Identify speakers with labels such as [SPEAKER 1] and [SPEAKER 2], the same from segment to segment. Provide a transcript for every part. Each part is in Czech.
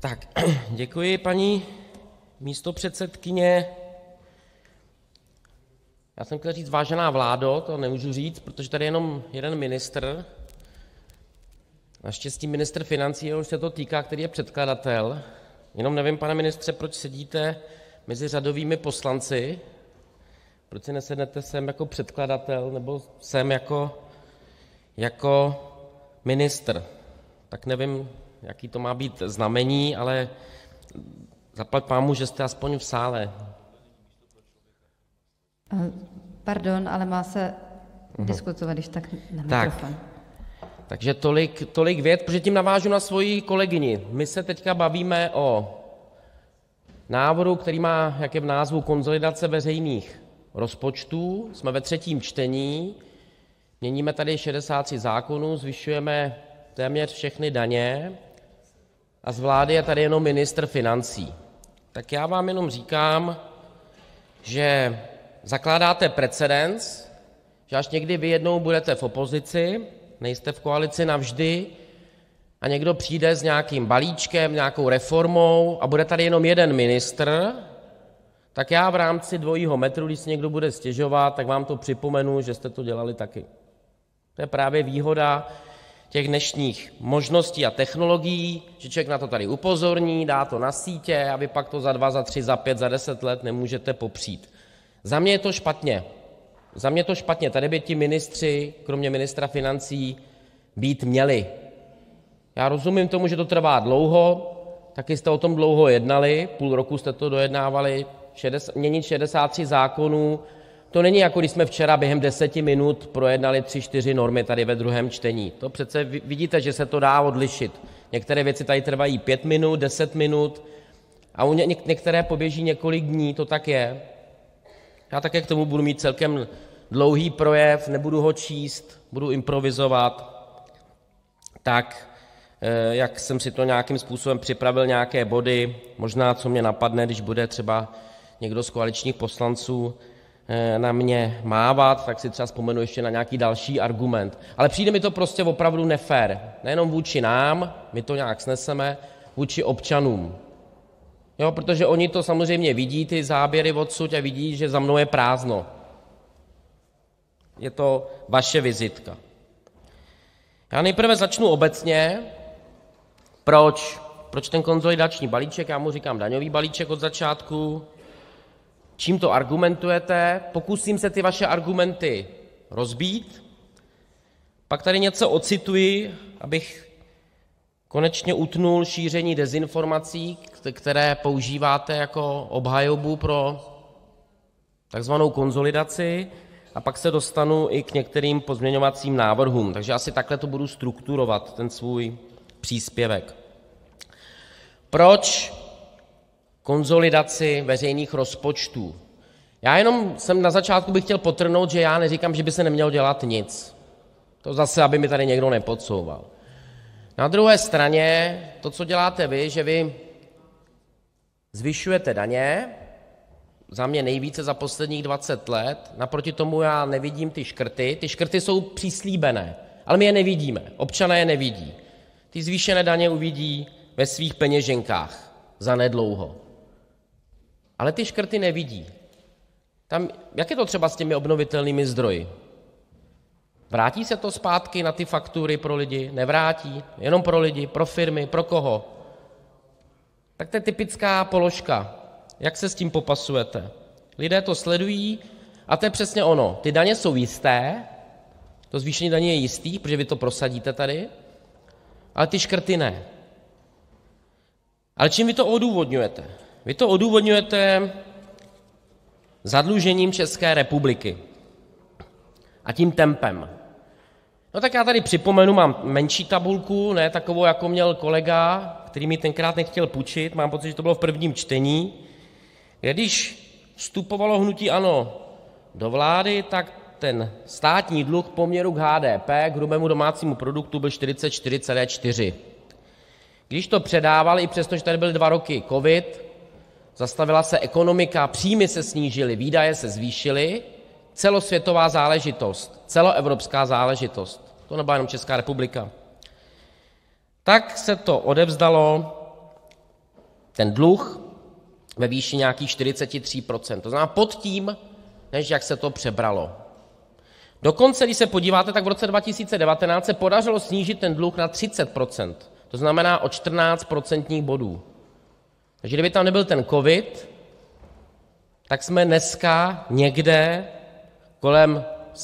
[SPEAKER 1] Tak, děkuji, paní místopředsedkyně. Já jsem chtěl říct vážená vládo, to nemůžu říct, protože tady je jenom jeden ministr, naštěstí ministr financí, jehož se to týká, který je předkladatel. Jenom nevím, pane ministře, proč sedíte mezi řadovými poslanci, proč si nesednete sem jako předkladatel nebo sem jako ministr. Tak nevím, jaký to má být znamení, ale zaplať pánbůh, že jste aspoň v sále.
[SPEAKER 2] Pardon, ale má se diskutovat, když tak na mikrofon.
[SPEAKER 1] Takže tolik vět, protože tím navážu na svoji kolegyni. My se teďka bavíme o návrhu, který má, jak je v názvu, konsolidace veřejných rozpočtů. Jsme ve třetím čtení, měníme tady 63 zákonů, zvyšujeme téměř všechny daně a z vlády je tady jenom ministr financí. Tak já vám jenom říkám, že zakládáte precedens, že až někdy vy jednou budete v opozici, nejste v koalici navždy, a někdo přijde s nějakým balíčkem, nějakou reformou a bude tady jenom jeden ministr, tak já v rámci dvojího metru, když si někdo bude stěžovat, tak vám to připomenu, že jste to dělali taky. To je právě výhoda těch dnešních možností a technologií, že člověk na to tady upozorní, dá to na sítě a vy pak to za 2, za 3, za 5, za 10 let nemůžete popřít. Za mě je to špatně. Tady by ti ministři, kromě ministra financí, být měli. Já rozumím tomu, že to trvá dlouho, taky jste o tom dlouho jednali, půl roku jste to dojednávali, měnit 63 zákonů, to není jako když jsme včera během 10 minut projednali 3-4 normy tady ve druhém čtení. To přece vidíte, že se to dá odlišit. Některé věci tady trvají 5 minut, 10 minut a některé poběží několik dní, to tak je. Já také k tomu budu mít celkem dlouhý projev, nebudu ho číst, budu improvizovat, tak jak jsem si to nějakým způsobem připravil, nějaké body, možná co mě napadne, když bude třeba někdo z koaličních poslanců na mě mávat, tak si třeba vzpomenu ještě na nějaký další argument. Ale přijde mi to prostě opravdu nefér. Nejenom vůči nám, my to nějak sneseme, vůči občanům. Jo, protože oni to samozřejmě vidí, ty záběry odsud, a vidí, že za mnou je prázdno. Je to vaše vizitka. Já nejprve začnu obecně. Proč ten konsolidační balíček? Já mu říkám daňový balíček od začátku. Čím to argumentujete? Pokusím se ty vaše argumenty rozbít. Pak tady něco ocituji, abych konečně utnul šíření dezinformací, které používáte jako obhajobu pro takzvanou konsolidaci, a pak se dostanu i k některým pozměňovacím návrhům. Takže asi takhle to budu strukturovat, ten svůj příspěvek. Proč konsolidaci veřejných rozpočtů? Já jenom jsem na začátku bych chtěl podtrhnout, že já neříkám, že by se nemělo dělat nic. To zase, aby mi tady někdo nepodsouval. Na druhé straně to, co děláte vy, že vy zvyšujete daně, za mě nejvíce za posledních 20 let, naproti tomu já nevidím ty škrty. Ty škrty jsou přislíbené, ale my je nevidíme, občané je nevidí. Ty zvýšené daně uvidí ve svých peněženkách zanedlouho. Ale ty škrty nevidí. Jak je to třeba s těmi obnovitelnými zdroji? Vrátí se to zpátky na ty faktury pro lidi? Nevrátí? Jenom pro lidi, pro firmy, pro koho? Tak to je typická položka. Jak se s tím popasujete? Lidé to sledují a to je přesně ono. Ty daně jsou jisté, to zvýšení daní je jistý, protože vy to prosadíte tady, ale ty škrty ne. Ale čím vy to odůvodňujete? Vy to odůvodňujete zadlužením České republiky a tím tempem. No tak já tady připomenu, mám menší tabulku, ne takovou, jako měl kolega, který mi tenkrát nechtěl půjčit, mám pocit, že to bylo v prvním čtení. Když vstupovalo hnutí ANO do vlády, tak ten státní dluh v poměru k HDP, k hrubému domácímu produktu, byl 44,4. Když to předávali, i přesto, že tady byly 2 roky covid, zastavila se ekonomika, příjmy se snížily, výdaje se zvýšily, celosvětová záležitost, celoevropská záležitost, to nebyla jenom Česká republika, tak se to odevzdalo ten dluh ve výši nějakých 43%. To znamená pod tím, než jak se to přebralo. Dokonce, když se podíváte, tak v roce 2019 se podařilo snížit ten dluh na 30%. To znamená o 14 procentních bodů. Takže kdyby tam nebyl ten covid, tak jsme dneska někde kolem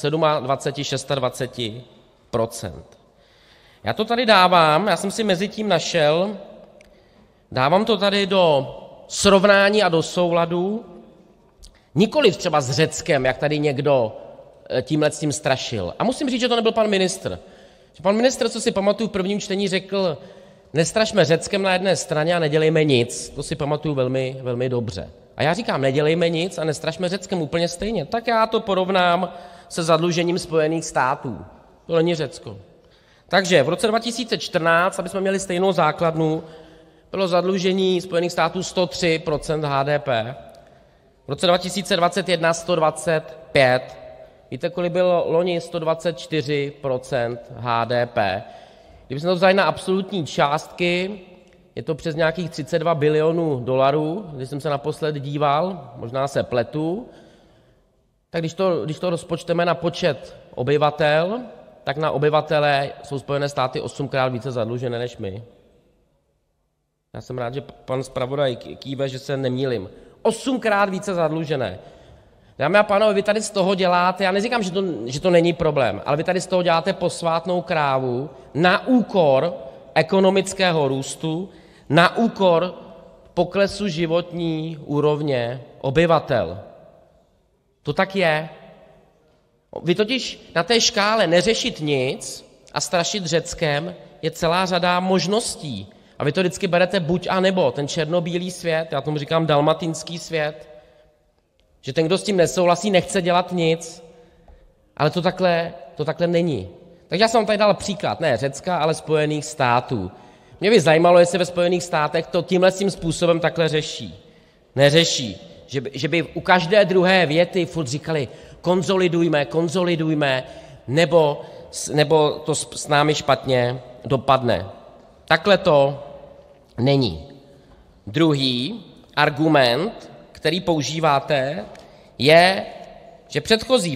[SPEAKER 1] 27–26%. Já to tady dávám, já jsem si mezi tím našel, dávám to tady do srovnání a do souladu, nikoliv třeba s Řeckem, jak tady někdo tímhletím strašil. A musím říct, že to nebyl pan ministr. Že pan ministr, co si pamatuju, v prvním čtení řekl, nestrašme Řeckem na jedné straně a nedělejme nic. To si pamatuju velmi, velmi dobře. A já říkám, nedělejme nic a nestrašme Řeckem úplně stejně. Tak já to porovnám se zadlužením Spojených států. To není Řecko. Takže v roce 2014, aby jsme měli stejnou základnu, bylo zadlužení Spojených států 103% HDP. V roce 2021 125. Víte, kolik bylo loni? 124% HDP. Kdybychom to vzali na absolutní částky, je to přes nějakých 32 bilionů dolarů, když jsem se naposled díval, možná se pletu, tak když to rozpočteme na počet obyvatel, tak na obyvatele jsou Spojené státy 8krát více zadlužené než my. Já jsem rád, že pan zpravodaj kýve, že se nemýlím. 8krát více zadlužené. Dámy a pánové, vy tady z toho děláte, já neříkám, že to není problém, ale vy tady z toho děláte posvátnou krávu na úkor ekonomického růstu, na úkor poklesu životní úrovně obyvatel. To tak je. Vy totiž na té škále neřešit nic a strašit Řeckem je celá řada možností. A vy to vždycky berete buď a nebo, ten černobílý svět, já tomu říkám dalmatinský svět, že ten, kdo s tím nesouhlasí, nechce dělat nic, ale to takhle není. Takže já jsem vám tady dal příklad, ne Řecka, ale Spojených států. Mě by zajímalo, jestli ve Spojených státech to tímhle tím způsobem takhle řeší. Neřeší. Že by u každé druhé věty furt říkali konzolidujme, nebo to s námi špatně dopadne. Takhle to není. Druhý argument, který používáte, je, že předchozí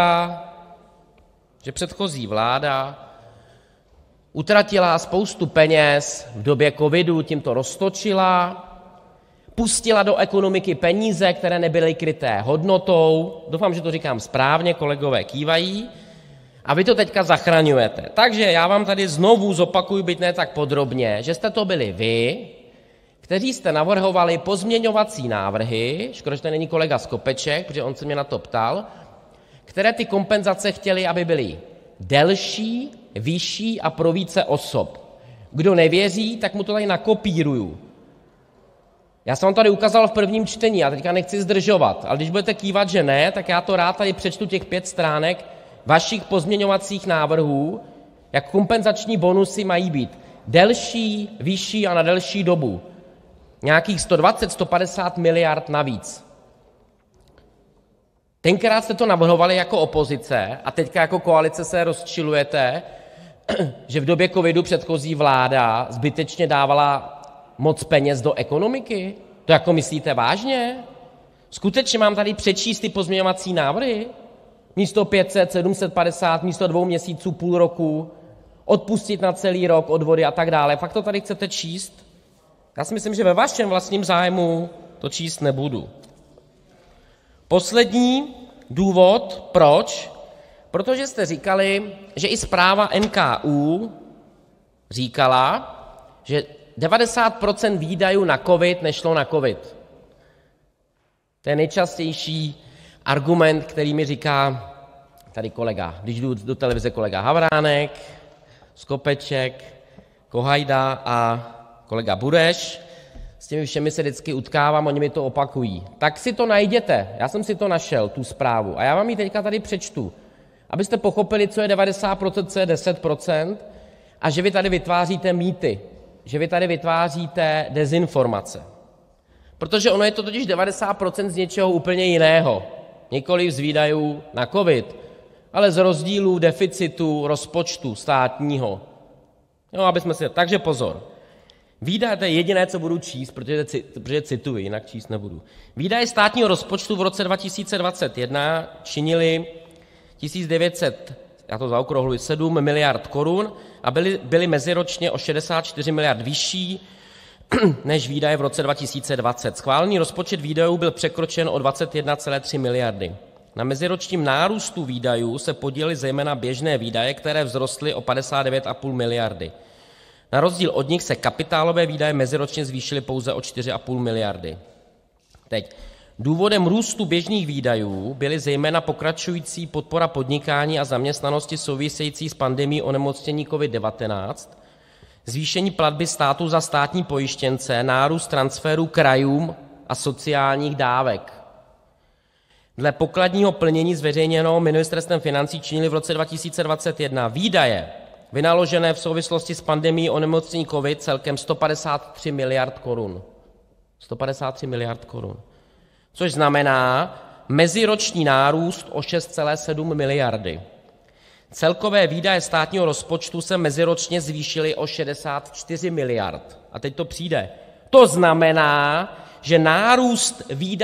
[SPEAKER 1] vláda utratila spoustu peněz v době covidu, tím to roztočila, pustila do ekonomiky peníze, které nebyly kryté hodnotou. Doufám, že to říkám správně, kolegové kývají. A vy to teďka zachraňujete. Takže já vám tady znovu zopakuju, byť ne tak podrobně, že jste to byli vy, kteří jste navrhovali pozměňovací návrhy, škoda, že to není kolega Skopeček, protože on se mě na to ptal, které ty kompenzace chtěli, aby byly delší, vyšší a pro více osob. Kdo nevěří, tak mu to tady nakopíruju. Já jsem vám tady ukázal v prvním čtení, já teďka nechci zdržovat, ale když budete kývat, že ne, tak já to rád tady přečtu těch 5 stránek vašich pozměňovacích návrhů, jak kompenzační bonusy mají být delší, vyšší a na delší dobu. Nějakých 120–150 miliard navíc. Tenkrát jste to navrhovali jako opozice a teďka jako koalice se rozčilujete, že v době covidu předchozí vláda zbytečně dávala moc peněz do ekonomiky? To jako myslíte vážně? Skutečně mám tady přečíst ty pozměňovací návrhy? Místo 500, 750, místo 2 měsíců, půl roku, odpustit na celý rok odvody a tak dále. Fakt to tady chcete číst? Já si myslím, že ve vašem vlastním zájmu to číst nebudu. Poslední důvod, proč? Protože jste říkali, že i zpráva NKÚ říkala, že 90% výdajů na covid nešlo na covid. To je nejčastější argument, který mi říká tady kolega, když jdu do televize, kolega Havránek, Skopeček, Kohajda a kolega Bureš. S těmi všemi se vždycky utkávám, oni mi to opakují. Tak si to najděte, já jsem si to našel, tu zprávu, a já vám ji teďka tady přečtu, abyste pochopili, co je 90%, co je 10%, a že vy tady vytváříte mýty, že vy tady vytváříte dezinformace. Protože ono je to totiž 90% z něčeho úplně jiného. Nikoliv z výdajů na covid, ale z rozdílů deficitu rozpočtu státního. Jo, aby jsme si... Takže pozor. Výdaje, to je jediné, co budu číst, protože cituji, jinak číst nebudu. Výdaje státního rozpočtu v roce 2021 činily 1900, já to zaokrouhluji, 7 miliard korun a byly meziročně o 64 miliard vyšší než výdaje v roce 2020. Schválený rozpočet výdajů byl překročen o 21,3 miliardy. Na meziročním nárůstu výdajů se podílely zejména běžné výdaje, které vzrostly o 59,5 miliardy. Na rozdíl od nich se kapitálové výdaje meziročně zvýšily pouze o 4,5 miliardy. Teď. Důvodem růstu běžných výdajů byly zejména pokračující podpora podnikání a zaměstnanosti související s pandemií onemocnění COVID-19, zvýšení platby státu za státní pojištěnce, nárůst transferů krajům a sociálních dávek. Dle pokladního plnění zveřejněného Ministerstvem financí činily v roce 2021 výdaje vynaložené v souvislosti s pandemií onemocnění COVID celkem 153 miliard korun. 153 miliard korun. Což znamená meziroční nárůst o 6,7 miliardy. Celkové výdaje státního rozpočtu se meziročně zvýšily o 64 miliard. A teď to přijde. To znamená, že nárůst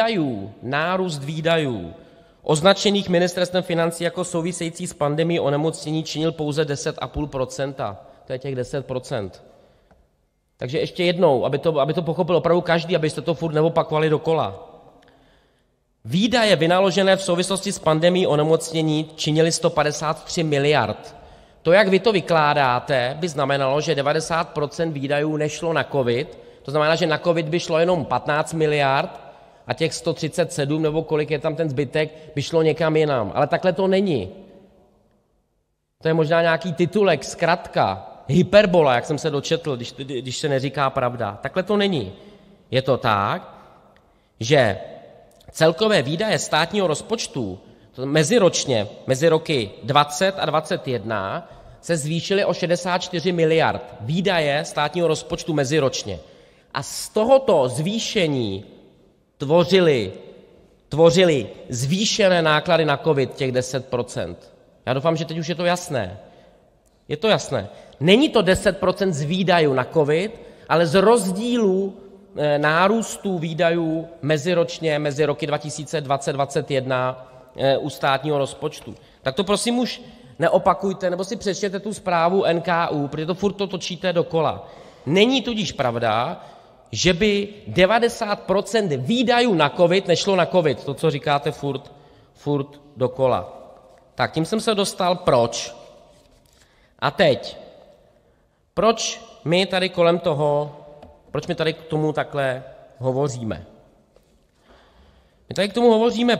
[SPEAKER 1] výdajů označených Ministerstvem financí jako související s pandemií onemocnění činil pouze 10,5%. To je těch 10%. Takže ještě jednou, aby to pochopil opravdu každý, abyste to furt neopakovali dokola. Výdaje vynaložené v souvislosti s pandemií onemocnění činily 153 miliard. To, jak vy to vykládáte, by znamenalo, že 90% výdajů nešlo na covid, to znamená, že na covid by šlo jenom 15 miliard a těch 137, nebo kolik je tam ten zbytek, by šlo někam jinam. Ale takhle to není. To je možná nějaký titulek, zkratka, hyperbola, jak jsem se dočetl, když se neříká pravda. Takhle to není. Je to tak, že celkové výdaje státního rozpočtu meziročně, mezi roky 20 a 21, se zvýšily o 64 miliard. Výdaje státního rozpočtu meziročně. A z tohoto zvýšení tvořily zvýšené náklady na covid těch 10%. Já doufám, že teď už je to jasné. Je to jasné. Není to 10% z výdajů na covid, ale z rozdílu nárůstu výdajů meziročně mezi roky 2020-2021 u státního rozpočtu. Tak to prosím už neopakujte, nebo si přečtěte tu zprávu NKÚ, protože to furt to točíte dokola. Není tudíž pravda, že by 90% výdajů na covid nešlo na covid, to, co říkáte furt dokola. Tak tím jsem se dostal proč. A teď, proč my tady k tomu takhle hovoříme? My tady k tomu hovoříme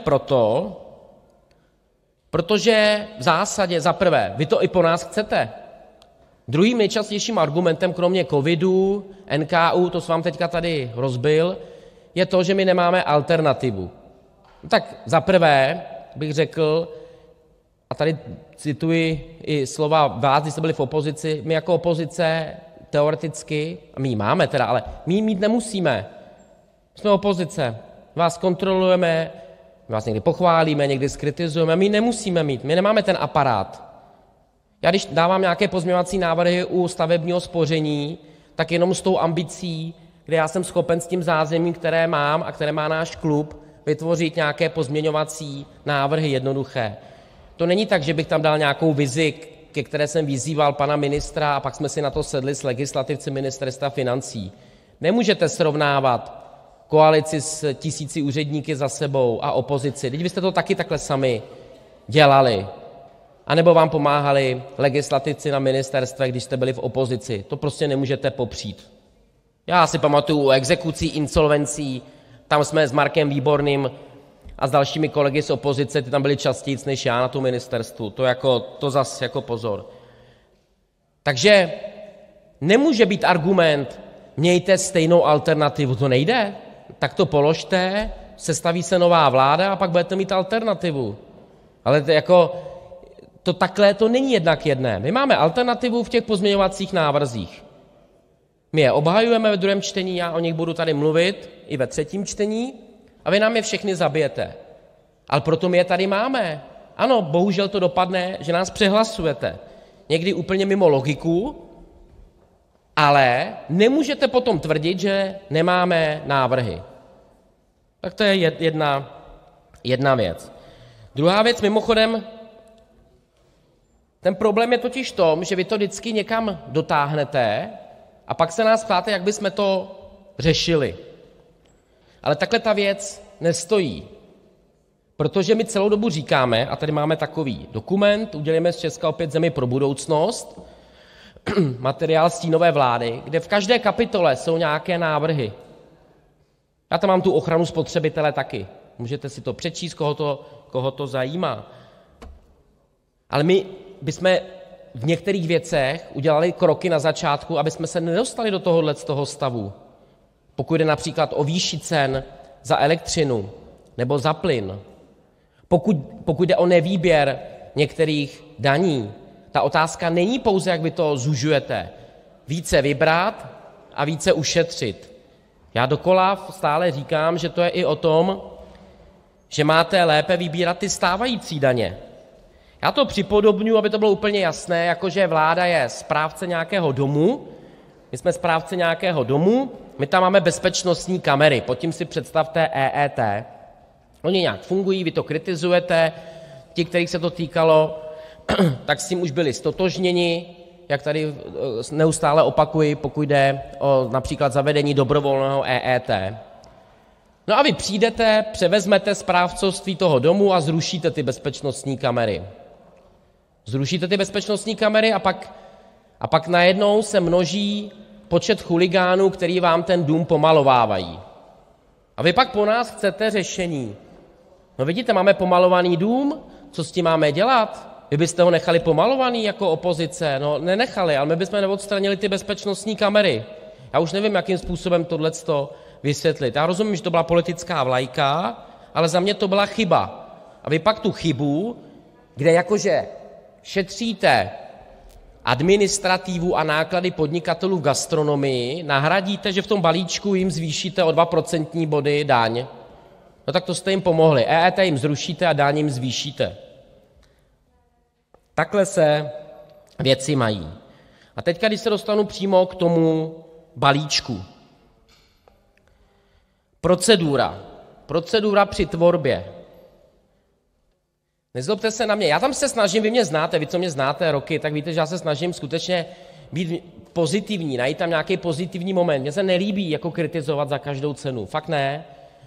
[SPEAKER 1] protože v zásadě za prvé, vy to i po nás chcete. Druhým nejčastějším argumentem, kromě covidu, NKÚ, to jsem vám teďka tady rozbil, je to, že my nemáme alternativu. Tak za prvé bych řekl, a tady cituji i slova vás, když jste byli v opozici, my jako opozice teoreticky, my ji máme teda, ale my ji mít nemusíme. Jsme opozice, vás kontrolujeme, vás někdy pochválíme, někdy zkritizujeme, my ji nemusíme mít, my nemáme ten aparát. Já když dávám nějaké pozměňovací návrhy u stavebního spoření, tak jenom s tou ambicí, kde já jsem schopen s tím zázemím, které mám a které má náš klub, vytvořit nějaké pozměňovací návrhy jednoduché. To není tak, že bych tam dal nějakou vizi, ke které jsem vyzýval pana ministra a pak jsme si na to sedli s legislativci Ministerstva financí. Nemůžete srovnávat koalici s 1000 úředníky za sebou a opozici. Teď byste to taky takhle sami dělali. A nebo vám pomáhali legislativci na ministerstvech, když jste byli v opozici. To prostě nemůžete popřít. Já si pamatuju u exekucí, insolvencí, tam jsme s Markem Výborným a s dalšími kolegy z opozice, ty tam byli častěji než já na tom ministerstvu. To zas jako pozor. Takže nemůže být argument, mějte stejnou alternativu. To nejde. Tak to položte, sestaví se nová vláda a pak budete mít alternativu. Ale to takhle to není jednak jedné. My máme alternativu v těch pozměňovacích návrzích. My je obhajujeme ve druhém čtení, já o nich budu tady mluvit i ve třetím čtení a vy nám je všechny zabijete. Ale proto my je tady máme. Ano, bohužel to dopadne, že nás přehlasujete. Někdy úplně mimo logiku, ale nemůžete potom tvrdit, že nemáme návrhy. Tak to je jedna věc. Druhá věc, mimochodem, ten problém je totiž v tom, že vy to vždycky někam dotáhnete a pak se nás ptáte, jak bychom to řešili. Ale takhle ta věc nestojí, protože my celou dobu říkáme, a tady máme takový dokument, udělejme z Česka opět zemi pro budoucnost, materiál stínové vlády, kde v každé kapitole jsou nějaké návrhy. Já tam mám tu ochranu spotřebitele taky. Můžete si to přečíst, koho to zajímá. Ale my bychom v některých věcech udělali kroky na začátku, aby jsme se nedostali do toho stavu. Pokud jde například o výši cen za elektřinu nebo za plyn, pokud jde o nevýběr některých daní, ta otázka není pouze, jak vy to zužujete. Více vybrat a více ušetřit. Já dokola stále říkám, že to je i o tom, že máte lépe vybírat ty stávající daně. Já to připodobňuji, aby to bylo úplně jasné, jakože vláda je správce nějakého domu, my jsme správce nějakého domu, my tam máme bezpečnostní kamery, pod tím si představte EET. Oni nějak fungují, vy to kritizujete, ti, kterých se to týkalo, tak s tím už byli ztotožněni, jak tady neustále opakuji, pokud jde o například zavedení dobrovolného EET. No a vy přijdete, převezmete správcovství toho domu a zrušíte ty bezpečnostní kamery. Zrušíte ty bezpečnostní kamery a pak najednou se množí počet chuligánů, který vám ten dům pomalovávají. A vy pak po nás chcete řešení. No vidíte, máme pomalovaný dům, co s tím máme dělat? Vy byste ho nechali pomalovaný jako opozice? No nenechali, ale my bychom neodstranili ty bezpečnostní kamery. Já už nevím, jakým způsobem tohleto vysvětlit. Já rozumím, že to byla politická vlajka, ale za mě to byla chyba. A vy pak tu chybu, kde jakože šetříte administrativu a náklady podnikatelů v gastronomii, nahradíte, že v tom balíčku jim zvýšíte o 2% body daň. No tak to jste jim pomohli. EET jim zrušíte a daň jim zvýšíte. Takhle se věci mají. A teď, když se dostanu přímo k tomu balíčku. Procedura při tvorbě. Nezlobte se na mě, já tam se snažím, vy mě znáte, vy, co mě znáte roky, tak víte, že já se snažím skutečně být pozitivní, najít tam nějaký pozitivní moment. Mně se nelíbí jako kritizovat za každou cenu, fakt ne.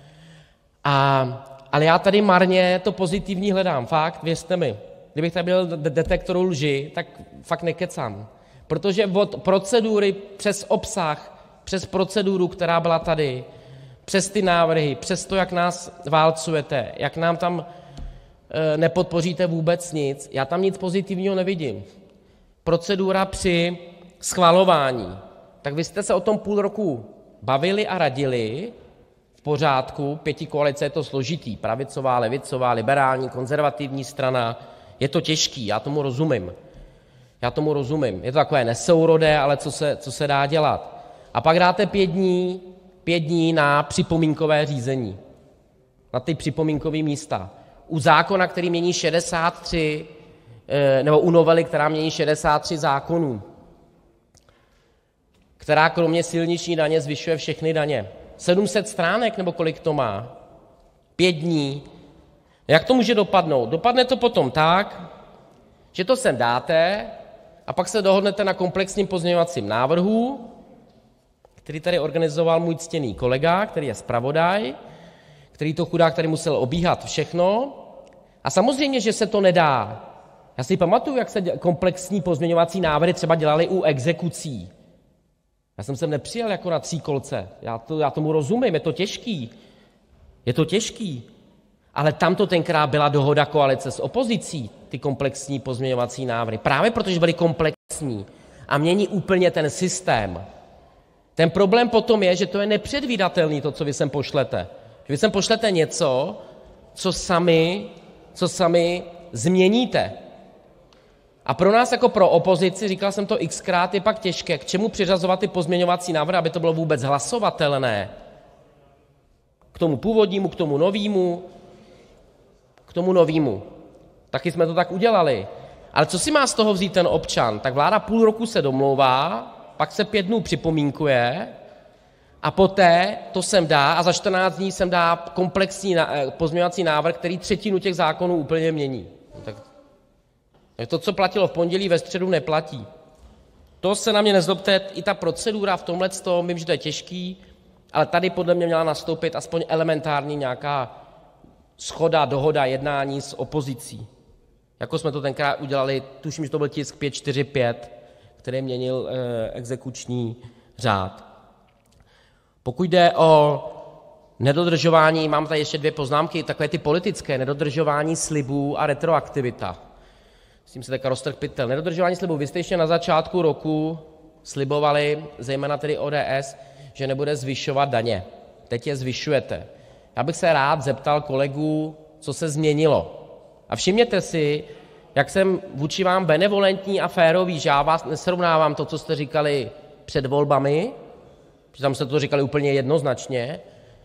[SPEAKER 1] Ale já tady marně to pozitivní hledám, fakt, věřte mi. Kdybych tady byl detektoru lži, tak fakt nekecám. Protože od procedury přes obsah, přes proceduru, která byla tady, přes ty návrhy, přes to, jak nás válcujete, jak nám tam nepodpoříte vůbec nic, já tam nic pozitivního nevidím. Procedura při schvalování. Tak vy jste se o tom půl roku bavili a radili, v pořádku, pětikoalice je to složitý, pravicová, levicová, liberální, konzervativní strana, je to těžký, já tomu rozumím. Je to takové nesourodé, ale co se dá dělat. A pak dáte 5 dní na připomínkové řízení, na ty připomínkové místa. U zákona, který mění 63, nebo u novely, která mění 63 zákonů, která kromě silniční daně zvyšuje všechny daně. 700 stránek, nebo kolik to má? 5 dní. Jak to může dopadnout? Dopadne to potom tak, že to sem dáte a pak se dohodnete na komplexním pozměňovacím návrhu, který tady organizoval můj ctěný kolega, který je zpravodaj, který to chudák tady musel obíhat všechno. A samozřejmě, že se to nedá. Já si pamatuju, jak se komplexní pozměňovací návrhy třeba dělaly u exekucí. Já jsem sem nepřijel jako na tříkolce. Já tomu rozumím, je to těžký. Ale tam to tenkrát byla dohoda koalice s opozicí, ty komplexní pozměňovací návrhy. Právě protože byly komplexní a mění úplně ten systém. Ten problém potom je, že to je nepředvídatelný, to, co vy sem pošlete. Že vy sem pošlete něco, co sami změníte. A pro nás jako pro opozici, říkal jsem to xkrát, je pak těžké, k čemu přiřazovat ty pozměňovací návrhy, aby to bylo vůbec hlasovatelné. K tomu původnímu, k tomu novému. Taky jsme to tak udělali. Ale co si má z toho vzít ten občan? Tak vláda půl roku se domlouvá, pak se 5 dnů připomínkuje a poté to sem dá a za 14 dní sem dá komplexní pozměňovací návrh, který třetinu těch zákonů úplně mění. Tak to, co platilo v pondělí, ve středu neplatí. To se na mě nezlobte, i ta procedura v tomhletom, vím, že to je těžký, ale tady podle mě měla nastoupit aspoň elementární nějaká shoda, dohoda, jednání s opozicí. Jako jsme to tenkrát udělali, tuším, že to byl tisk 545, který měnil exekuční řád. Pokud jde o nedodržování, mám tady ještě 2 poznámky, takové ty politické, nedodržování slibů a retroaktivita. S tím se teďka roztrhl pytel. Nedodržování slibů. Vy jste ještě na začátku roku slibovali, zejména tedy ODS, že nebude zvyšovat daně. Teď je zvyšujete. Já bych se rád zeptal kolegů, co se změnilo. A všimněte si, jak jsem vůči vám benevolentní a férový, že já vás nesrovnávám to, co jste říkali před volbami, protože tam jste to říkali úplně jednoznačně,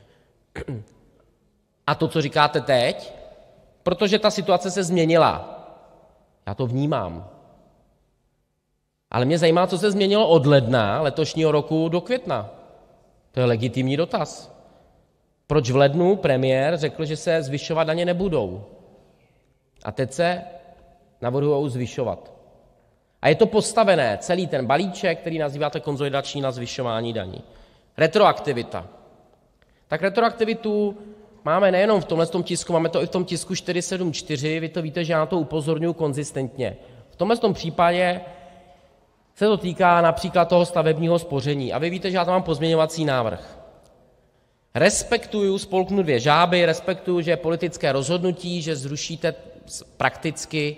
[SPEAKER 1] a to, co říkáte teď, protože ta situace se změnila. Já to vnímám. Ale mě zajímá, co se změnilo od ledna letošního roku do května. To je legitimní dotaz. Proč v lednu premiér řekl, že se zvyšovat daně nebudou? A teď se navrhují zvyšovat. A je to postavené, celý ten balíček, který nazýváte konsolidační, na zvyšování daní. Retroaktivita. Tak retroaktivitu máme nejenom v tomhle tisku, máme to i v tom tisku 474, vy to víte, že já na to upozorňuji konzistentně. V tomhle případě se to týká například toho stavebního spoření. A vy víte, že já tam mám pozměňovací návrh. Respektuju, spolknu 2 žáby, respektuju, že je politické rozhodnutí, že zrušíte prakticky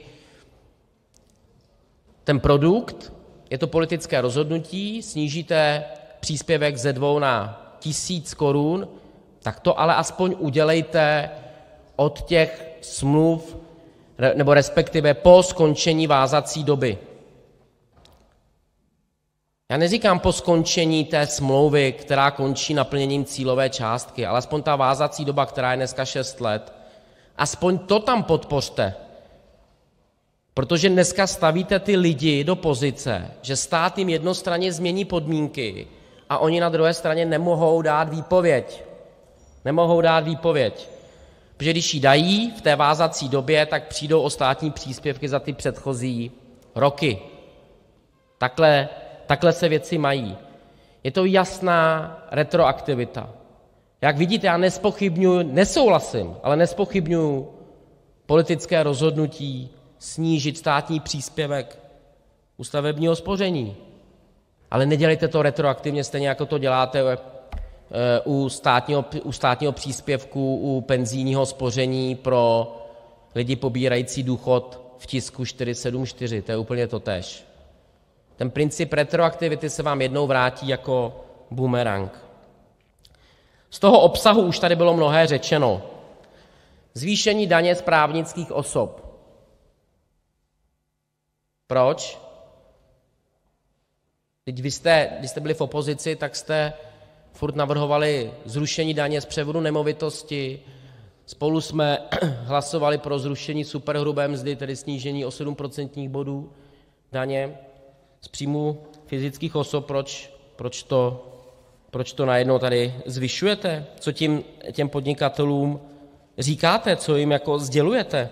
[SPEAKER 1] ten produkt, je to politické rozhodnutí, snížíte příspěvek ze 2 na 1000 korun, tak to ale aspoň udělejte od těch smluv, nebo respektive po skončení vázací doby. Já neříkám po skončení té smlouvy, která končí naplněním cílové částky, ale aspoň ta vázací doba, která je dneska 6 let, aspoň to tam podpořte. Protože dneska stavíte ty lidi do pozice, že stát jim jednostranně změní podmínky a oni na druhé straně nemohou dát výpověď. Nemohou dát výpověď. Protože když ji dají v té vázací době, tak přijdou o státní příspěvky za ty předchozí roky. Takhle se věci mají. Je to jasná retroaktivita. Jak vidíte, já nesouhlasím, ale nezpochybňuji politické rozhodnutí snížit státní příspěvek u stavebního spoření. Ale nedělejte to retroaktivně, stejně jako to děláte u státního příspěvku u penzijního spoření pro lidi pobírající důchod v tisku 474. To je úplně totéž. Ten princip retroaktivity se vám jednou vrátí jako bumerang. Z toho obsahu už tady bylo mnohé řečeno. Zvýšení daně z právnických osob. Proč? Teď když jste byli v opozici, tak jste furt navrhovali zrušení daně z převodu nemovitosti. Spolu jsme hlasovali pro zrušení superhrubé mzdy, tedy snížení o 7% bodů daně z příjmu fyzických osob. Proč to najednou tady zvyšujete? Co tím těm podnikatelům říkáte? Co jim jako sdělujete?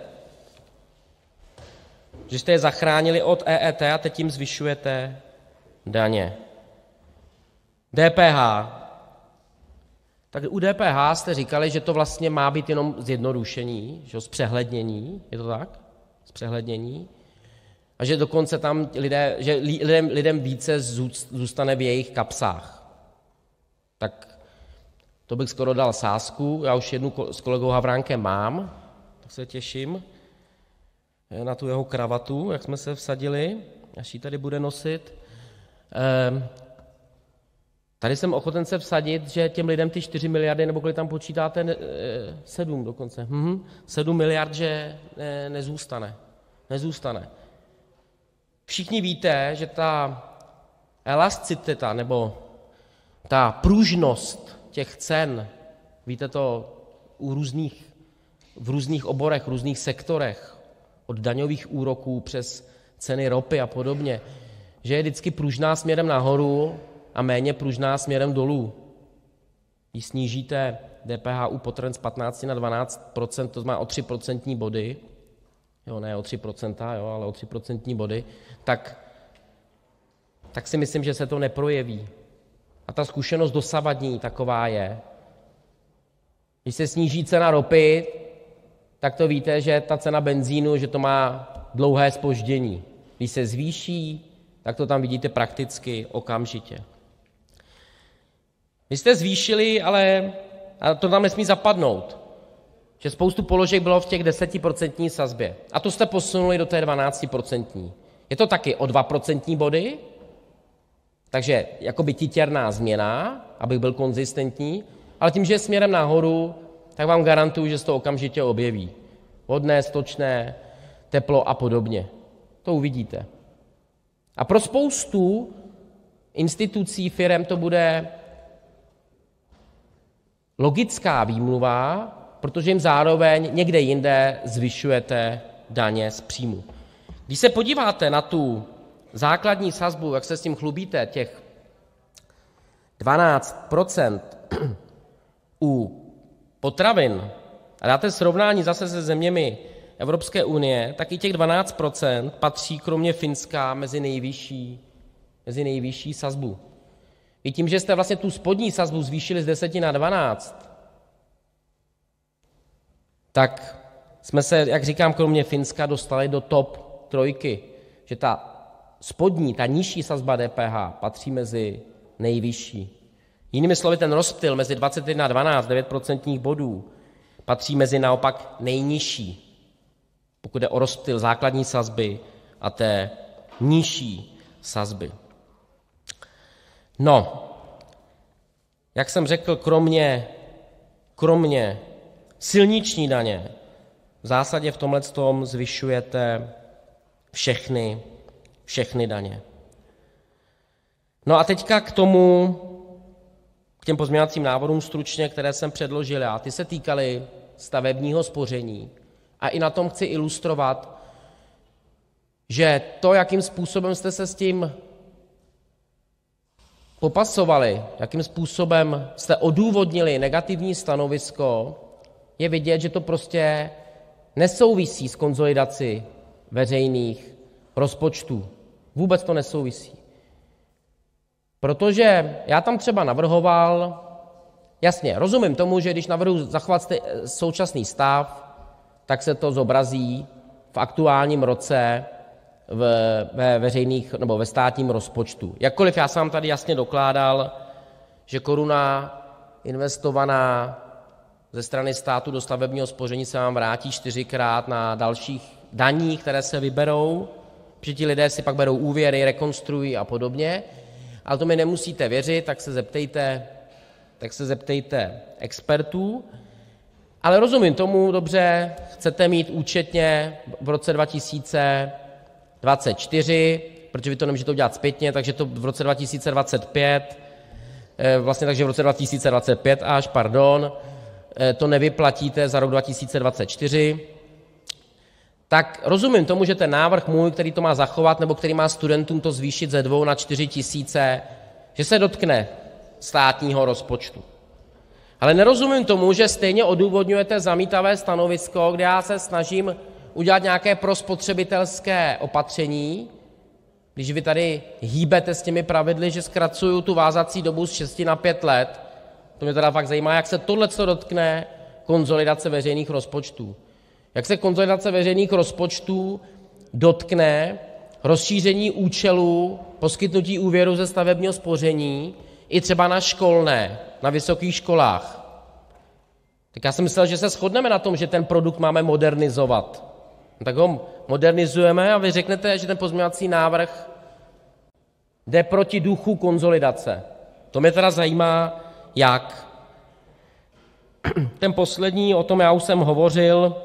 [SPEAKER 1] Že jste je zachránili od EET a teď jim zvyšujete daně. DPH. Tak u DPH jste říkali, že to vlastně má být jenom zjednodušení, že zpřehlednění, je to tak? Zpřehlednění. A že dokonce tam lidem více zůstane v jejich kapsách. Tak to bych skoro dal sázku, já už jednu s kolegou Havránkem mám, tak se těším na tu jeho kravatu, jak jsme se vsadili, až ji tady bude nosit. Tady jsem ochoten se vsadit, že těm lidem ty 4 miliardy, nebo kolik tam počítáte, 7 dokonce, 7 miliard, že nezůstane. Všichni víte, že ta elasticita nebo ta pružnost těch cen, víte to v různých oborech, v různých sektorech, od daňových úroků přes ceny ropy a podobně, že je vždycky pružná směrem nahoru a méně pružná směrem dolů. Když snížíte DPH u potravin z 15 na 12%, to znamená o 3 procentní body, jo, ne o 3%, jo, ale o 3 procentní body, tak si myslím, že se to neprojeví. A ta zkušenost dosavadní taková je. Když se sníží cena ropy, tak to víte, že ta cena benzínu, že to má dlouhé zpoždění. Když se zvýší, tak to tam vidíte prakticky okamžitě. Vy jste zvýšili, ale to tam nesmí zapadnout, že spoustu položek bylo v těch 10% sazbě. A to jste posunuli do té 12%. Je to taky o 2 procentní body, takže jakoby titěrná změna, abych byl konzistentní, ale tím, že je směrem nahoru, tak vám garantuju, že se to okamžitě objeví. Vodné, stočné, teplo a podobně. To uvidíte. A pro spoustu institucí, firem to bude logická výmluva, protože jim zároveň někde jinde zvyšujete daně z příjmu. Když se podíváte na tu základní sazbu, jak se s tím chlubíte, těch 12% u potravin a dáte srovnání zase se zeměmi Evropské unie, tak i těch 12% patří kromě Finska mezi nejvyšší sazbu. I tím, že jste vlastně tu spodní sazbu zvýšili z 10 na 12, tak jsme se, jak říkám, kromě Finska dostali do top 3, že ta spodní, ta nižší sazba DPH patří mezi nejvyšší. Jinými slovy, ten rozptyl mezi 21 a 12, 9 procentních bodů, patří mezi naopak nejnižší, pokud jde o rozptyl základní sazby a té nižší sazby. No, jak jsem řekl, kromě silniční daně v zásadě v tomhletom zvyšujete všechny daně. No a teďka k těm pozměňovacím návrhům stručně, které jsem předložil já. Ty se týkaly stavebního spoření. A i na tom chci ilustrovat, že to, jakým způsobem jste se s tím popasovali, jakým způsobem jste odůvodnili negativní stanovisko, je vidět, že to prostě nesouvisí s konsolidací veřejných rozpočtů. Vůbec to nesouvisí. Protože já tam třeba navrhoval, jasně, rozumím tomu, že když navrhuji zachovat současný stav, tak se to zobrazí v aktuálním roce ve veřejných nebo ve státním rozpočtu. Jakkoliv já jsem vám tady jasně dokládal, že koruna investovaná ze strany státu do stavebního spoření se vám vrátí 4krát na dalších daních, které se vyberou, protože ti lidé si pak berou úvěry, rekonstruují a podobně. Ale to mi nemusíte věřit, tak se zeptejte expertů. Ale rozumím tomu, dobře, chcete mít účetně v roce 2024, protože vy to nemůžete udělat zpětně, takže to v roce 2025, takže v roce 2025 to nevyplatíte za rok 2024. Tak rozumím tomu, že ten návrh můj, který to má zachovat, nebo který má studentům to zvýšit ze 2 na 4 tisíce, že se dotkne státního rozpočtu. Ale nerozumím tomu, že stejně odůvodňujete zamítavé stanovisko, kde já se snažím udělat nějaké prospotřebitelské opatření, když vy tady hýbete s těmi pravidly, že zkracuju tu vázací dobu z 6 na 5 let. To mě teda fakt zajímá, jak se tohleto dotkne konsolidace veřejných rozpočtů. Jak se konsolidace veřejných rozpočtů dotkne rozšíření účelu poskytnutí úvěru ze stavebního spoření i třeba na školné, na vysokých školách. Tak já jsem myslel, že se shodneme na tom, že ten produkt máme modernizovat. Tak ho modernizujeme a vy řeknete, že ten pozměňovací návrh jde proti duchu konsolidace. To mě teda zajímá, jak. Ten poslední, o tom já už jsem hovořil,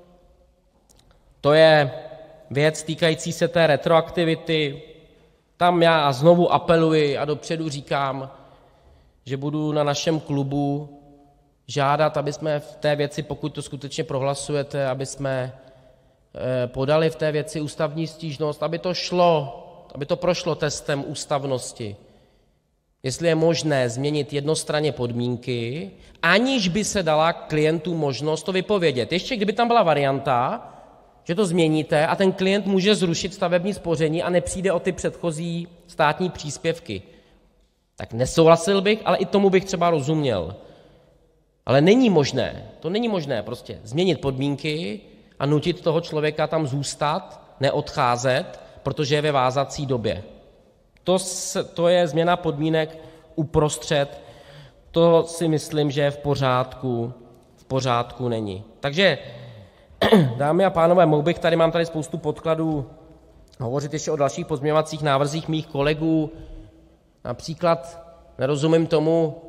[SPEAKER 1] to je věc týkající se té retroaktivity. Tam já znovu apeluji a dopředu říkám, že budu na našem klubu žádat, aby jsme v té věci, pokud to skutečně prohlasujete, aby jsme podali v té věci ústavní stížnost, aby to šlo aby to prošlo testem ústavnosti, jestli je možné změnit jednostranně podmínky, aniž by se dala klientům možnost to vypovědět. Ještě kdyby tam byla varianta, že to změníte a ten klient může zrušit stavební spoření a nepřijde o ty předchozí státní příspěvky. Tak nesouhlasil bych, ale i tomu bych třeba rozuměl. Ale to není možné prostě změnit podmínky a nutit toho člověka tam zůstat, neodcházet, protože je ve vázací době. To je změna podmínek uprostřed, to si myslím, že v pořádku není. Takže, dámy a pánové, mám tady spoustu podkladů, hovořit ještě o dalších pozměňovacích návrzích mých kolegů. Například nerozumím tomu,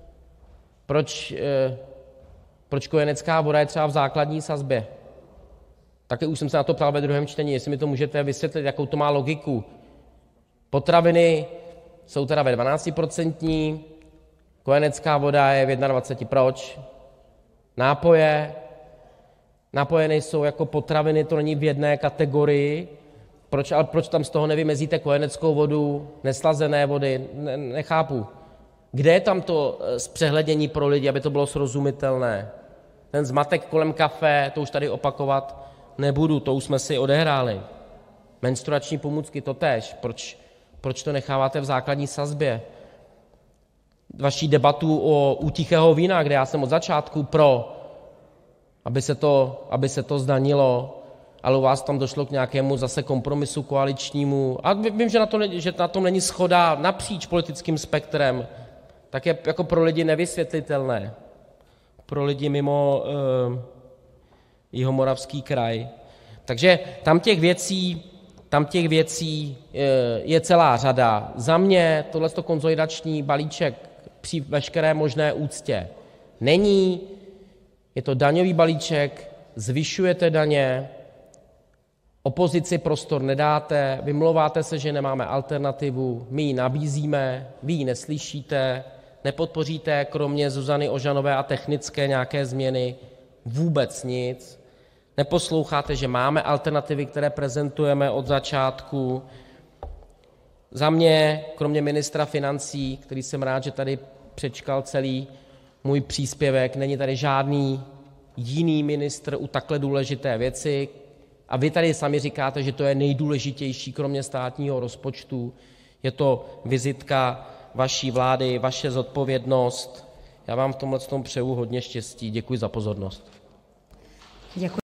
[SPEAKER 1] proč kojenecká voda je třeba v základní sazbě. Taky už jsem se na to ptal ve druhém čtení, jestli mi to můžete vysvětlit, jakou to má logiku. Potraviny jsou teda ve 12%, kojenecká voda je v 21%. Proč? Nápoje nejsou jako potraviny, to není v jedné kategorii. Proč tam z toho nevymezíte kojeneckou vodu, neslazené vody? Nechápu. Kde je tam to zpřehlednění pro lidi, aby to bylo srozumitelné? Ten zmatek kolem kafe, to už tady opakovat nebudu, to už jsme si odehráli. Menstruační pomůcky totéž. Proč to necháváte v základní sazbě? Vaší debatu u tichého vína, kde já jsem od začátku pro, aby se to zdanilo, ale u vás tam došlo k nějakému zase kompromisu koaličnímu. A vím, že na tom není shoda napříč politickým spektrem, tak je jako pro lidi nevysvětlitelné. Pro lidi mimo Jihomoravský kraj. Takže tam těch věcí je celá řada. Za mě tohleto konsolidační balíček při veškeré možné úctě není. Je to daňový balíček, zvyšujete daně, opozici prostor nedáte, vymlouváte se, že nemáme alternativu, my ji nabízíme, vy ji neslyšíte, nepodpoříte kromě Zuzany Ožanové a technické nějaké změny vůbec nic, neposloucháte, že máme alternativy, které prezentujeme od začátku. Za mě, kromě ministra financí, který jsem rád, že tady přečkal celý můj příspěvek, není tady žádný jiný ministr u takhle důležité věci. A vy tady sami říkáte, že to je nejdůležitější, kromě státního rozpočtu. Je to vizitka vaší vlády, vaše zodpovědnost. Já vám v tomhletom přeju hodně štěstí. Děkuji za pozornost.
[SPEAKER 2] Děkuji.